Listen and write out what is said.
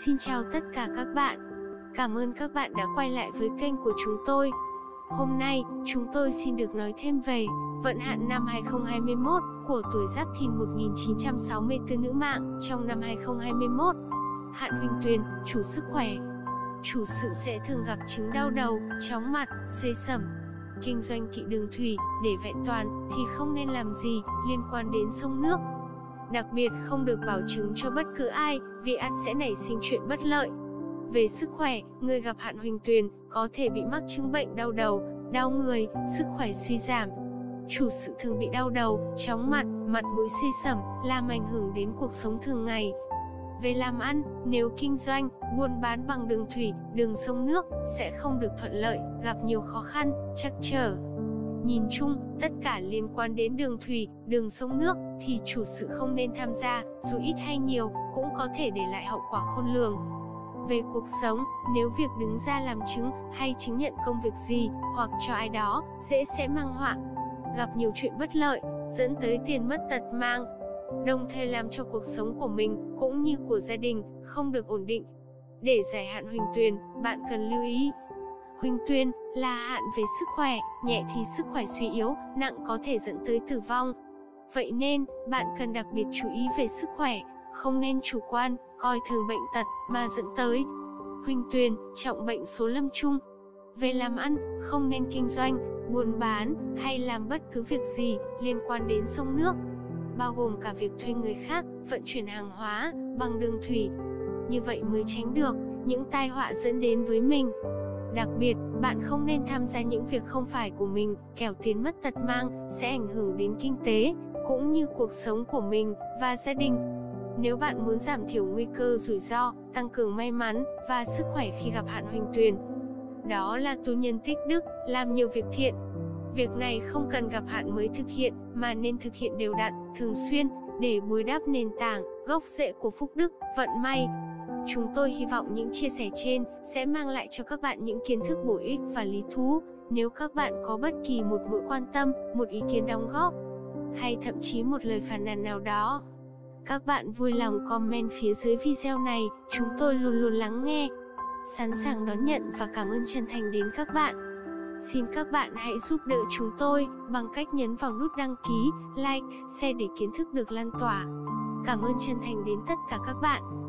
Xin chào tất cả các bạn. Cảm ơn các bạn đã quay lại với kênh của chúng tôi. Hôm nay, chúng tôi xin được nói thêm về vận hạn năm 2021 của tuổi Giáp Thìn 1964 nữ mạng trong năm 2021. Hạn Huỳnh Tuyền, chủ sức khỏe. Chủ sự sẽ thường gặp chứng đau đầu, chóng mặt, xê sẩm. Kinh doanh kỵ đường thủy, để vẹn toàn thì không nên làm gì liên quan đến sông nước. Đặc biệt không được bảo chứng cho bất cứ ai, vì ắt sẽ nảy sinh chuyện bất lợi. Về sức khỏe, người gặp hạn Huỳnh Tuyền có thể bị mắc chứng bệnh đau đầu, đau người, sức khỏe suy giảm. Chủ sự thường bị đau đầu, chóng mặt, mặt mũi xê sẩm, làm ảnh hưởng đến cuộc sống thường ngày. Về làm ăn, nếu kinh doanh, buôn bán bằng đường thủy, đường sông nước, sẽ không được thuận lợi, gặp nhiều khó khăn, trắc trở. Nhìn chung, tất cả liên quan đến đường thủy, đường sông nước, thì chủ sự không nên tham gia, dù ít hay nhiều, cũng có thể để lại hậu quả khôn lường. Về cuộc sống, nếu việc đứng ra làm chứng, hay chứng nhận công việc gì, hoặc cho ai đó, sẽ mang họa. Gặp nhiều chuyện bất lợi, dẫn tới tiền mất tật mang. Đồng thời làm cho cuộc sống của mình, cũng như của gia đình, không được ổn định. Để giải hạn Huỳnh Tuyền, bạn cần lưu ý. Huỳnh Tuyền là hạn về sức khỏe, nhẹ thì sức khỏe suy yếu, nặng có thể dẫn tới tử vong. Vậy nên, bạn cần đặc biệt chú ý về sức khỏe, không nên chủ quan, coi thường bệnh tật mà dẫn tới. Huỳnh Tuyền, trọng bệnh số lâm chung. Về làm ăn, không nên kinh doanh, buôn bán, hay làm bất cứ việc gì liên quan đến sông nước, bao gồm cả việc thuê người khác, vận chuyển hàng hóa bằng đường thủy. Như vậy mới tránh được những tai họa dẫn đến với mình. Đặc biệt, bạn không nên tham gia những việc không phải của mình, kẻo tiền mất tật mang, sẽ ảnh hưởng đến kinh tế, cũng như cuộc sống của mình và gia đình. Nếu bạn muốn giảm thiểu nguy cơ rủi ro, tăng cường may mắn và sức khỏe khi gặp hạn Huỳnh Tuyền, đó là tu nhân tích đức, làm nhiều việc thiện. Việc này không cần gặp hạn mới thực hiện, mà nên thực hiện đều đặn, thường xuyên, để bồi đắp nền tảng, gốc rễ của phúc đức, vận may. Chúng tôi hy vọng những chia sẻ trên sẽ mang lại cho các bạn những kiến thức bổ ích và lý thú. Nếu các bạn có bất kỳ một mũi quan tâm, một ý kiến đóng góp, hay thậm chí một lời phàn nàn nào đó, các bạn vui lòng comment phía dưới video này, chúng tôi luôn luôn lắng nghe, sẵn sàng đón nhận và cảm ơn chân thành đến các bạn. Xin các bạn hãy giúp đỡ chúng tôi bằng cách nhấn vào nút đăng ký, like, share để kiến thức được lan tỏa. Cảm ơn chân thành đến tất cả các bạn.